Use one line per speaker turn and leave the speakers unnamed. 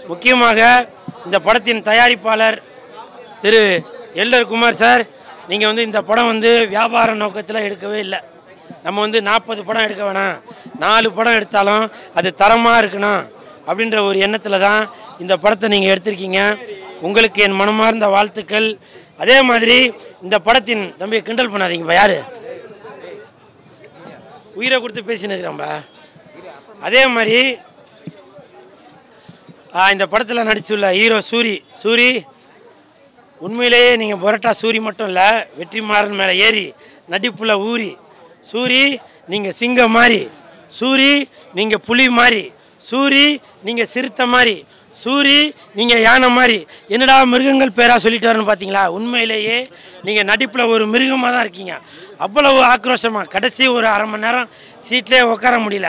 முக்கியமாக இந்த படத்தின் தயாரிப்பாளர் திரு எல்ஆர் குமார் சார், நீங்கள் வந்து இந்த படம் வந்து வியாபார நோக்கத்தில் எடுக்கவே இல்லை. நம்ம வந்து 40 படம் எடுக்க வேணாம், 4 படம் எடுத்தாலும் அது தரமாக இருக்கணும் அப்படின்ற ஒரு எண்ணத்தில் தான் இந்த படத்தை நீங்கள் எடுத்திருக்கீங்க. உங்களுக்கு என் மனமார்ந்த வாழ்த்துக்கள். அதே மாதிரி இந்த படத்தின் தம்பி கிண்டல் பண்ணாதீங்கப்பா, யார் உயிரை கொடுத்து பேசின்னு இருக்கிறான்பா. அதே மாதிரி இந்த படத்தில் நடிச்சுள்ள ஹீரோ சூரி உண்மையிலேயே நீங்கள் புரட்டா சூரி மட்டும் இல்லை, வெற்றிமாறன் மேலே ஏறி நடிப்புல ஊறி. சூரி நீங்கள் சிங்கம் மாதிரி, சூரி நீங்கள் புலி மாதிரி, சூரி நீங்கள் சிறுத்தை மாதிரி, சூரி நீங்கள் யானை மாதிரி. என்னடா மிருகங்கள் பேராக சொல்லிட்டாருன்னு பார்த்தீங்களா? உண்மையிலேயே நீங்கள் நடிப்பில் ஒரு மிருகமாக தான் இருக்கீங்க. அவ்வளவு ஆக்ரோஷமாக கடைசி ஒரு அரை மணி நேரம் சீட்லேயே உட்கார முடியல.